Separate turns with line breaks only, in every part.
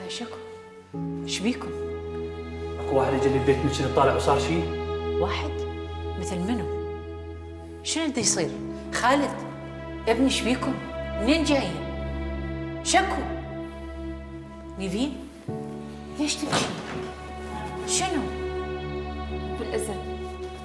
شكو؟ ايش بيكم؟
اكو واحد اجى البيت من شنو طالع وصار شيء؟
واحد؟ مثل منو؟ شنو بده يصير؟ خالد ابني ايش بيكم؟ منين جايين؟ شكو؟ نيفين؟ ليش تبكي؟ شنو؟
بالإذن.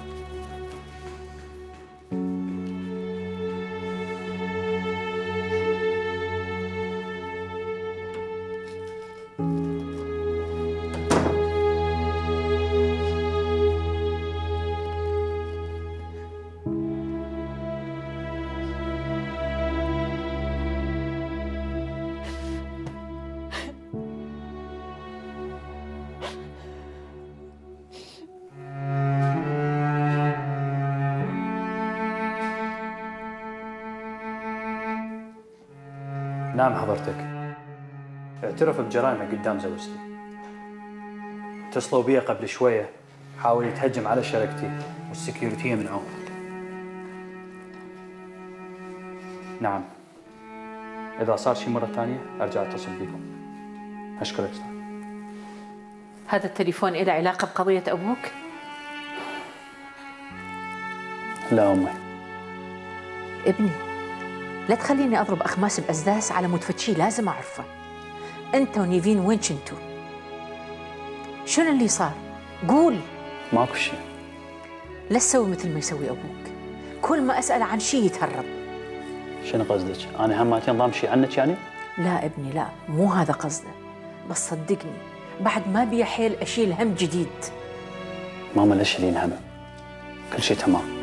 نعم حضرتك. اعترف بجرائمه قدام زوجتي. اتصلوا بي قبل شويه، حاول يتهجم على شركتي والسكيورتيه منعوه. نعم. اذا صار شيء مره ثانيه ارجع اتصل بكم. اشكرك استاذ.
هذا التليفون له علاقه بقضيه ابوك؟
لا امي.
ابني لا تخليني اضرب اخماس باسداس على مود فتشي لازم اعرفه. انت ونيفين وين كنتوا؟ شنو اللي صار؟ قول.
ماكو شيء.
لا تسوي مثل ما يسوي ابوك، كل ما اسال عن شيء يتهرب.
شنو قصدك؟ انا هماتين ضام شيء عنك يعني؟
لا ابني لا، مو هذا قصده، بس صدقني بعد ما بيا حيل اشيل هم جديد.
ماما لا تشيلين هم، كل شيء تمام.